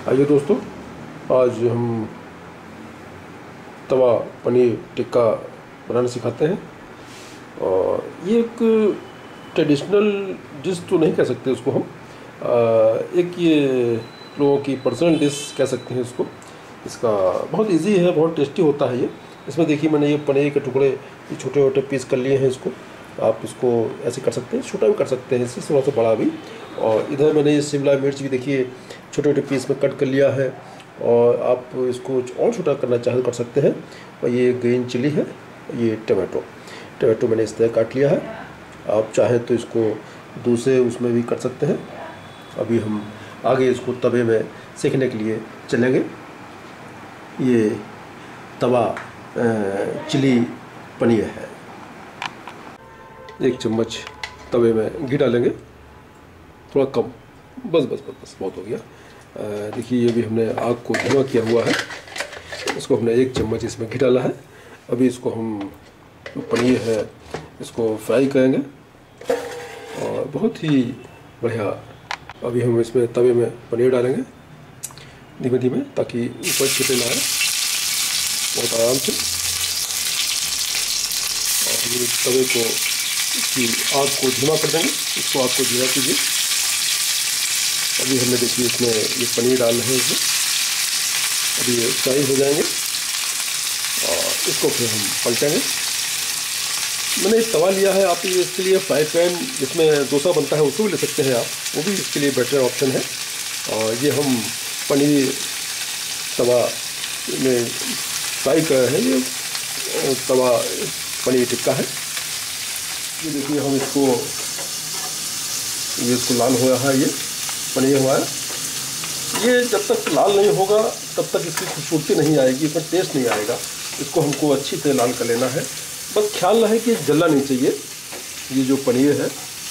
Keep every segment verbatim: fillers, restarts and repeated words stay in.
आइए दोस्तों, आज हम तवा पनीर टिक्का बनाना सिखाते हैं। और ये एक ट्रेडिशनल डिश तो नहीं कह सकते उसको हम, एक ये लोगों की पर्सनल डिश कह सकते हैं इसको। इसका बहुत इजी है, बहुत टेस्टी होता है ये। इसमें देखिए मैंने ये पनीर के टुकड़े ये छोटे छोटे पीस कर लिए हैं। इसको आप इसको ऐसे कर सकते हैं, छोटा भी कर सकते हैं, इससे थोड़ा सा बड़ा भी। और इधर मैंने ये शिमला मिर्च भी देखिए छोटे छोटे पीस में कट कर लिया है, और आप इसको और छोटा करना चाहे तो कर सकते हैं। और ये ग्रीन चिली है, ये टमाटो टमाटो मैंने इस तरह काट लिया है। आप चाहें तो इसको दूसरे उसमें भी कर सकते हैं। अभी हम आगे इसको तवे में सेकने के लिए चलेंगे। ये तवा चिली पनीर है। एक चम्मच तवे में घी डालेंगे, थोड़ा कम, बस बस बस बस बहुत हो गया। देखिए ये भी हमने आग को धीमा किया हुआ है। इसको हमने एक चम्मच इसमें घी डाला है। अभी इसको हम पनीर है इसको फ्राई करेंगे, और बहुत ही बढ़िया। अभी हम इसमें तवे में पनीर डालेंगे धीमे धीमे, ताकि ऊपर छिपे ना आए, बहुत आराम से। और हम तवे को इसकी आग को धीमा कर देंगे। इसको आग को धीमा कीजिए। अभी हमने देखिए इसमें ये पनीर डाल रहे हैं इसमें। अभी ये फ्राई हो जाएंगे और इसको फिर हम पलटेंगे। मैंने एक तवा लिया है, आप ये इसके लिए फ्राई पैन जिसमें डोसा बनता है उसको भी ले सकते हैं आप, वो भी इसके लिए बेटर ऑप्शन है। और ये हम पनीर तवा में फ्राई कर रहे हैं। ये तवा पनीर टिक्का है। ये देखिए हम इसको ये इसको लाल हो रहा है, ये पनीर हमारा। ये जब तक लाल नहीं होगा तब तक इसकी खूबसूरती नहीं आएगी, इसमें टेस्ट नहीं आएगा। इसको हमको अच्छी तरह लाल कर लेना है। बस ख्याल रहे कि जलना नहीं चाहिए। ये जो पनीर है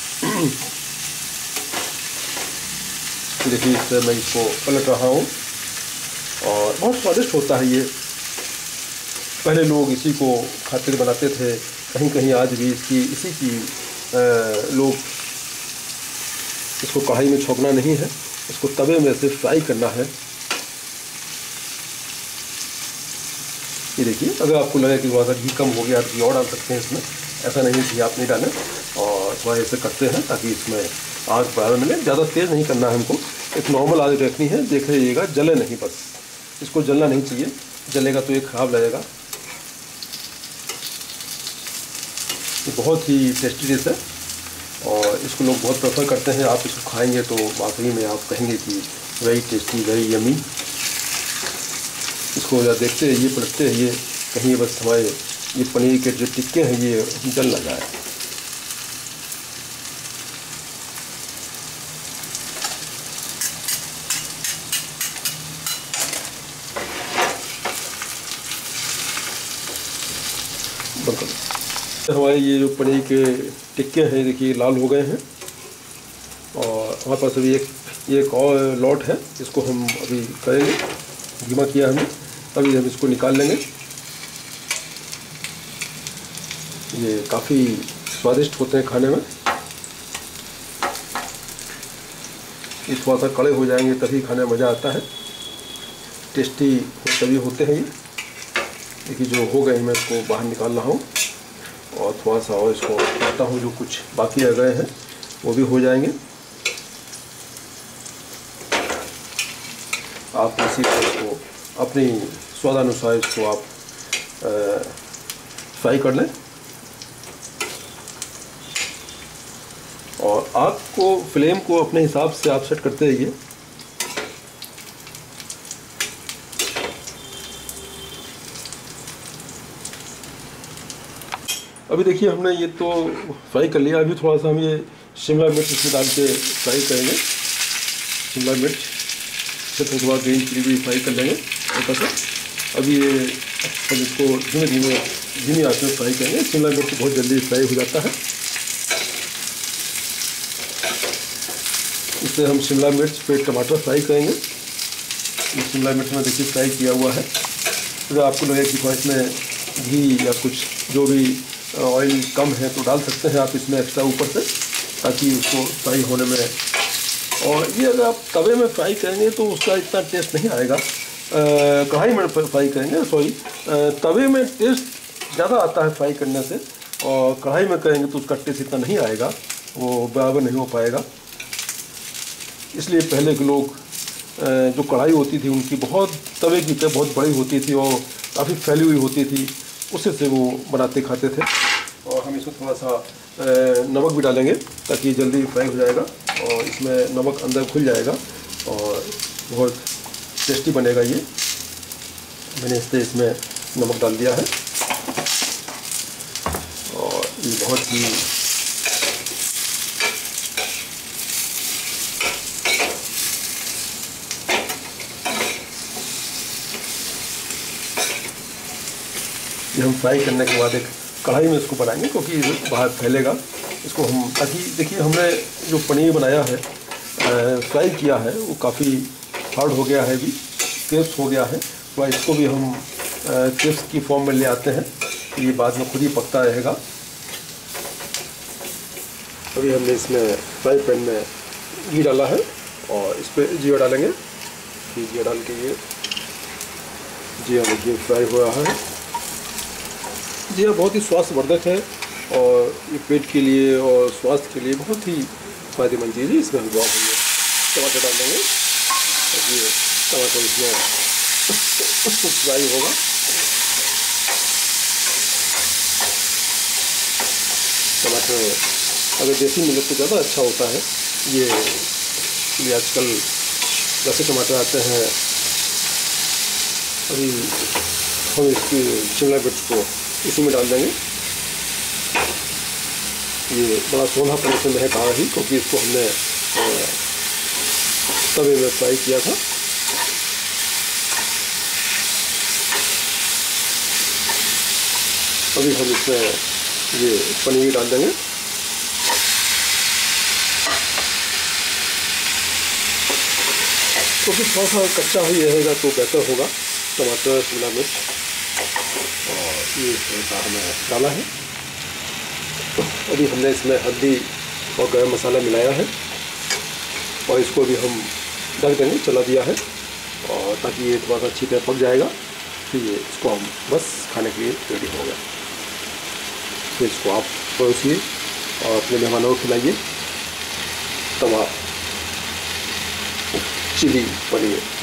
देखिए इस तरह मैं इसको पलट रहा हूँ, और बहुत स्वादिष्ट होता है ये। पहले लोग इसी को खातिर बनाते थे, कहीं कहीं आज भी इसकी इसी की आ, लोग इसको कढ़ाई में छोंकना नहीं है, इसको तवे में से फ्राई करना है। ये देखिए, अगर आपको लगे कि थोड़ा सा घी कम हो गया तो घी और डाल सकते हैं इसमें, ऐसा नहीं घी आप नहीं डालें। और थोड़ा ऐसे करते हैं ताकि इसमें आग बराबर मिले। ज़्यादा तेज़ नहीं करना है हमको, एक नॉर्मल आग रखनी है। देख लीजिएगा जले नहीं, बस इसको जलना नहीं चाहिए, जलेगा तो ये ख़राब लगेगा। ये बहुत ही टेस्टी डिश है और इसको लोग बहुत प्रेफर करते हैं। आप इसको खाएंगे तो वाकई में आप कहेंगे कि वेरी टेस्टी, वेरी यमी। इसको जब देखते हैं ये पलटते हैं, ये कहीं बस हमारे ये पनीर के जो टिक्के हैं ये जल ना जाए। हमारे ये जो पनीर के टिक्के हैं देखिए लाल हो गए हैं। और हमारे पास अभी एक एक और लॉट है, इसको हम अभी करेंगे। धीमा किया हमने, अभी हम इसको निकाल लेंगे। ये काफ़ी स्वादिष्ट होते हैं खाने में। ये थोड़ा सा कड़े हो जाएंगे तभी खाने में मज़ा आता है, टेस्टी तभी होते हैं ये। देखिए जो हो गए मैं इसको बाहर निकाल रहा हूँ, और थोड़ा सा और इसको करता हूँ। जो कुछ बाकी रह गए हैं वो भी हो जाएंगे। आप इसी को इसको अपनी स्वादानुसार इसको आप फ्राई कर लें, और आग को फ्लेम को अपने हिसाब से आप सेट करते रहिए। अभी देखिए हमने ये तो फ्राई कर लिया। अभी थोड़ा सा हम ये शिमला मिर्च इसमें डाल के फ्राई करेंगे। शिमला मिर्च से थोड़ा ग्रीन चिली भी फ्राई कर लेंगे हल्का सा। अभी ये हम इसको धीमे धीमे धीमी आंच में फ्राई करेंगे। शिमला मिर्च बहुत जल्दी फ्राई हो जाता है। इससे हम शिमला मिर्च पे टमाटर फ्राई करेंगे। ये शिमला मिर्च में देखिए फ्राई किया हुआ है। अगर आपको लगे कि थोड़ा इसमें घी या कुछ जो भी ऑयल कम है तो डाल सकते हैं आप इसमें एक्स्ट्रा ऊपर से, ताकि उसको फ्राई होने में और ये अगर आप तवे में फ्राई करेंगे तो उसका इतना टेस्ट नहीं आएगा, कढ़ाई में फ्राई करेंगे सॉरी तवे में टेस्ट ज़्यादा आता है फ्राई करने से, और कढ़ाई में करेंगे तो उसका टेस्ट इतना नहीं आएगा, वो बराबर नहीं हो पाएगा। इसलिए पहले के लोग जो कढ़ाई होती थी उनकी बहुत तवे की तरह बहुत बड़ी होती थी और काफ़ी फैली हुई होती थी, उससे से वो बनाते खाते थे। और हम इसमें थोड़ा सा नमक भी डालेंगे ताकि जल्दी फ्राई हो जाएगा और इसमें नमक अंदर घुल जाएगा और बहुत टेस्टी बनेगा ये। मैंने इससे इसमें नमक डाल दिया है और ये बहुत ही ये हम फ्राई करने के बाद एक कढ़ाई में इसको बनाएंगे क्योंकि बाहर फैलेगा इसको हम, ताकि देखिए हमने जो पनीर बनाया है फ्राई किया है वो काफ़ी हार्ड हो गया है, भी क्रिस्प हो गया है, तो इसको भी हम क्रिस्प की फॉर्म में ले आते हैं, ये बाद में खुद ही पकता रहेगा। अभी हमने इसमें फ्राई पैन में घी डाला है और इस पर जीरा डालेंगे, जीरा डाल के ये जीरा देखिए फ्राई हो रहा है। जीरा बहुत ही स्वास्थ्यवर्धक है और ये पेट के लिए और स्वास्थ्य के लिए बहुत ही फायदेमंद चीज़ है। इसमें हम बहुत टमाटर डाल देंगे ताकि टमाटर इसमें फ्राई होगा। टमाटर अगर देसी मिले तो ज़्यादा अच्छा होता है, ये ये आजकल वैसे टमाटर आते हैं। अभी हम इसकी शिमला मिर्च को इसी में डाल देंगे, ये बड़ा सोना पने से महक आ रही क्योंकि इसको हमने तवे में फ्राई किया था। अभी हम इसमें ये पनीर डाल देंगे, क्योंकि तो थोड़ा सा कच्चा ही रहेगा तो बेहतर होगा। टमाटर शिमला मिर्च और ये थोड़ा हमें डाला है। अभी हमने इसमें हल्दी और गरम मसाला मिलाया है और इसको भी हम ढक देंगे, चला दिया है और ताकि ये थोड़ा सा अच्छी तरह पक जाएगा, फिर ये इसको हम बस खाने के लिए रेडी हो गया। फिर इसको आप परोसिए और अपने मेहमानों को खिलाइए। तवा चिली पनीर।